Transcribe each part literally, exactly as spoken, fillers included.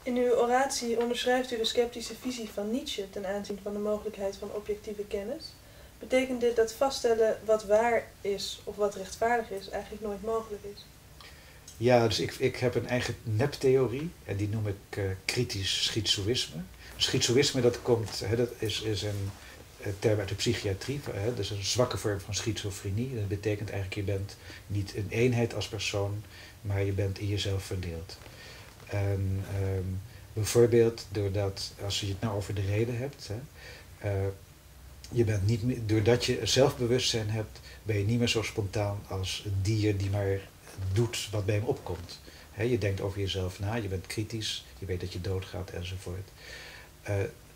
In uw oratie onderschrijft u de sceptische visie van Nietzsche ten aanzien van de mogelijkheid van objectieve kennis. Betekent dit dat vaststellen wat waar is of wat rechtvaardig is eigenlijk nooit mogelijk is? Ja, dus ik, ik heb een eigen neptheorie en die noem ik uh, kritisch schizoïsme. Schizoïsme, dat komt, hè, dat is, is een uh, term uit de psychiatrie, hè, dat is een zwakke vorm van schizofrenie. Dat betekent eigenlijk, je bent niet een eenheid als persoon, maar je bent in jezelf verdeeld. En um, bijvoorbeeld doordat, als je het nou over de reden hebt, hè, uh, je bent niet meer, doordat je zelfbewustzijn hebt, ben je niet meer zo spontaan als een dier die maar doet wat bij hem opkomt. He, je denkt over jezelf na, je bent kritisch, je weet dat je doodgaat enzovoort. Uh,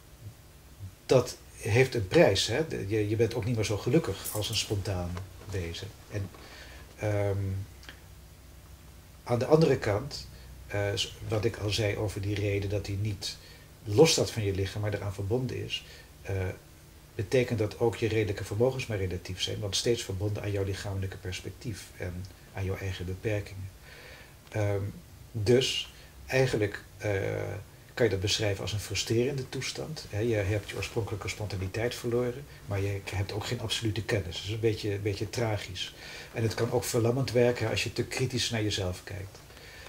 dat heeft een prijs. Hè? Je, je bent ook niet meer zo gelukkig als een spontaan wezen. En um, aan de andere kant, uh, wat ik al zei over die reden dat die niet los staat van je lichaam, maar eraan verbonden is, uh, betekent dat ook je redelijke vermogens maar relatief zijn, want steeds verbonden aan jouw lichamelijke perspectief en aan jouw eigen beperkingen. Um, dus eigenlijk uh, kan je dat beschrijven als een frustrerende toestand. He, je hebt je oorspronkelijke spontaniteit verloren, maar je hebt ook geen absolute kennis. Dat is een beetje, een beetje tragisch. En het kan ook verlammend werken als je te kritisch naar jezelf kijkt.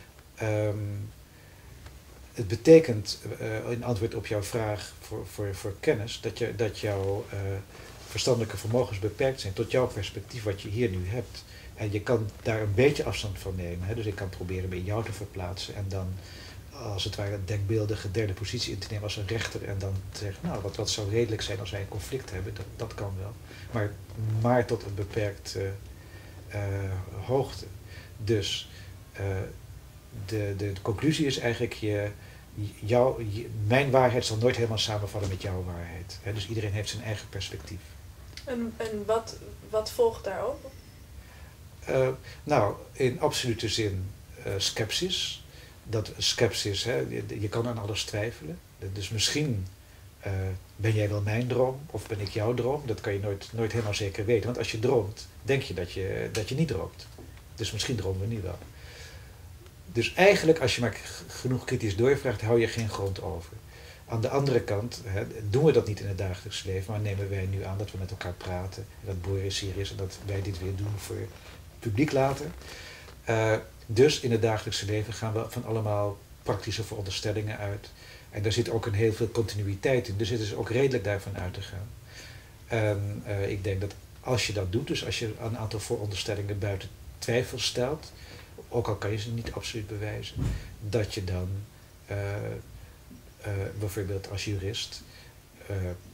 Um, het betekent, uh, in antwoord op jouw vraag voor, voor, voor kennis, dat, je, dat jouw uh, verstandelijke vermogens beperkt zijn tot jouw perspectief wat je hier nu hebt. En je kan daar een beetje afstand van nemen. Hè? Dus ik kan proberen me in jou te verplaatsen en dan als het ware een denkbeeldige derde positie in te nemen als een rechter en dan te zeggen, nou, wat, wat zou redelijk zijn als wij een conflict hebben, dat, dat kan wel. Maar, maar tot een beperkte uh, hoogte. Dus uh, de, de, de conclusie is eigenlijk, je, jou, je, mijn waarheid zal nooit helemaal samenvallen met jouw waarheid. Hè? Dus iedereen heeft zijn eigen perspectief. En, en wat, wat volgt daarop? Uh, nou, in absolute zin uh, skepsis. Dat skepsis, hè, je, je kan aan alles twijfelen. Dus misschien uh, ben jij wel mijn droom of ben ik jouw droom. Dat kan je nooit, nooit helemaal zeker weten. Want als je droomt, denk je dat je, dat je niet droomt. Dus misschien dromen we niet wel. Dus eigenlijk, als je maar genoeg kritisch doorvraagt, hou je geen grond over. Aan de andere kant hè, doen we dat niet in het dagelijks leven, maar nemen wij nu aan dat we met elkaar praten. En dat Boris hier is en dat wij dit weer doen voor het publiek later. Uh, dus in het dagelijkse leven gaan we van allemaal praktische veronderstellingen uit. En daar zit ook een heel veel continuïteit in. Dus het is ook redelijk daarvan uit te gaan. En uh, ik denk dat als je dat doet, dus als je een aantal veronderstellingen buiten twijfel stelt, ook al kan je ze niet absoluut bewijzen, dat je dan uh, uh, bijvoorbeeld als jurist uh,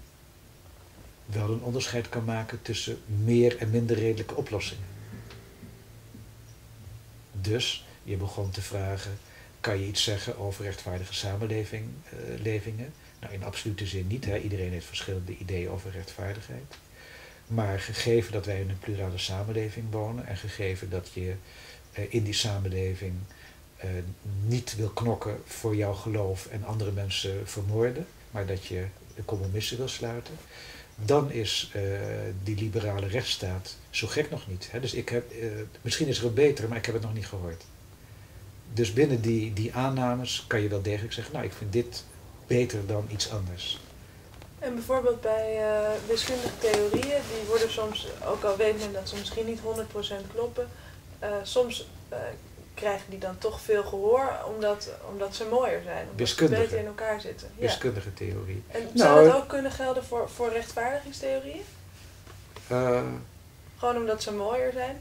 wel een onderscheid kan maken tussen meer en minder redelijke oplossingen. Dus je begon te vragen, kan je iets zeggen over rechtvaardige samenlevingen? Uh, nou, in absolute zin niet. Hè? Iedereen heeft verschillende ideeën over rechtvaardigheid. Maar gegeven dat wij in een plurale samenleving wonen en gegeven dat je uh, in die samenleving uh, niet wil knokken voor jouw geloof en andere mensen vermoorden, maar dat je de compromissen wil sluiten, dan is uh, die liberale rechtsstaat zo gek nog niet. Hè? Dus ik heb, uh, misschien is er een betere, maar ik heb het nog niet gehoord. Dus binnen die, die aannames kan je wel degelijk zeggen, nou, ik vind dit beter dan iets anders. En bijvoorbeeld bij uh, wiskundige theorieën, die worden soms, ook al weet men dat ze misschien niet honderd procent kloppen, uh, soms uh, krijgen die dan toch veel gehoor, omdat, omdat ze mooier zijn, omdat ze beter in elkaar zitten. Ja. Wiskundige theorie. En nou, zou dat ook kunnen gelden voor, voor rechtvaardigingstheorieën? Uh, Gewoon omdat ze mooier zijn?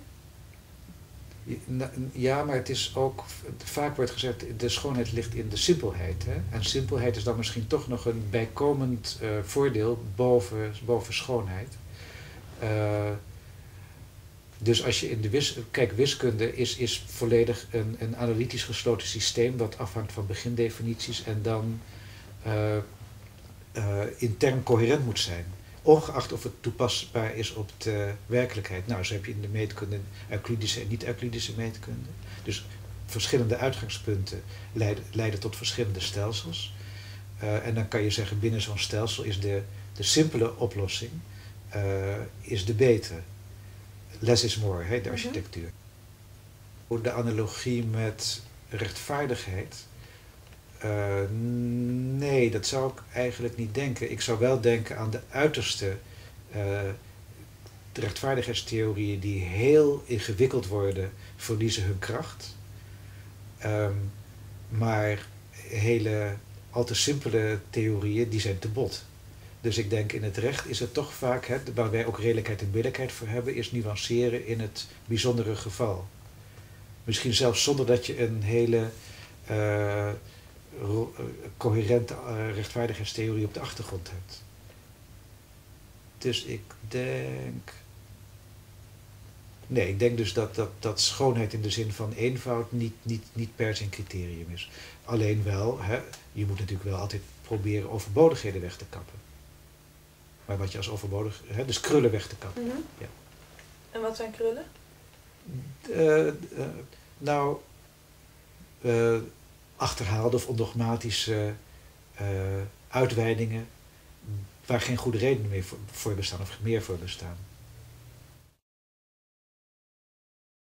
Ja, maar het is ook, vaak wordt gezegd, de schoonheid ligt in de simpelheid. Hè? En simpelheid is dan misschien toch nog een bijkomend uh, voordeel boven, boven schoonheid. Uh, dus als je in de wis, kijk, wiskunde is, is volledig een, een analytisch gesloten systeem wat afhangt van begindefinities en dan uh, uh, intern coherent moet zijn. Ongeacht of het toepasbaar is op de werkelijkheid. Nou, zo heb je in de meetkunde Euclidische en niet-Euclidische meetkunde. Dus verschillende uitgangspunten leiden, leiden tot verschillende stelsels. Uh, en dan kan je zeggen, binnen zo'n stelsel is de, de simpele oplossing uh, is de betere. Less is more, hè, de architectuur. De analogie met rechtvaardigheid Uh, nee, dat zou ik eigenlijk niet denken. Ik zou wel denken aan de uiterste uh, rechtvaardigheidstheorieën die heel ingewikkeld worden, verliezen hun kracht. Um, maar hele al te simpele theorieën, die zijn te bot. Dus ik denk in het recht is het toch vaak, hè, waar wij ook redelijkheid en billijkheid voor hebben, is nuanceren in het bijzondere geval. Misschien zelfs zonder dat je een hele uh, coherente uh, rechtvaardigheidstheorie op de achtergrond hebt. Dus ik denk... Nee, ik denk dus dat, dat, dat schoonheid in de zin van eenvoud niet, niet, niet per se een criterium is. Alleen wel, hè, je moet natuurlijk wel altijd proberen overbodigheden weg te kappen. Maar wat je als overbodig... Hè, dus krullen weg te kappen. Mm-hmm. Ja. En wat zijn krullen? Uh, uh, nou, uh, achterhaalde of ondogmatische uh, uitweidingen waar geen goede redenen meer voor, voor bestaan of meer voor bestaan.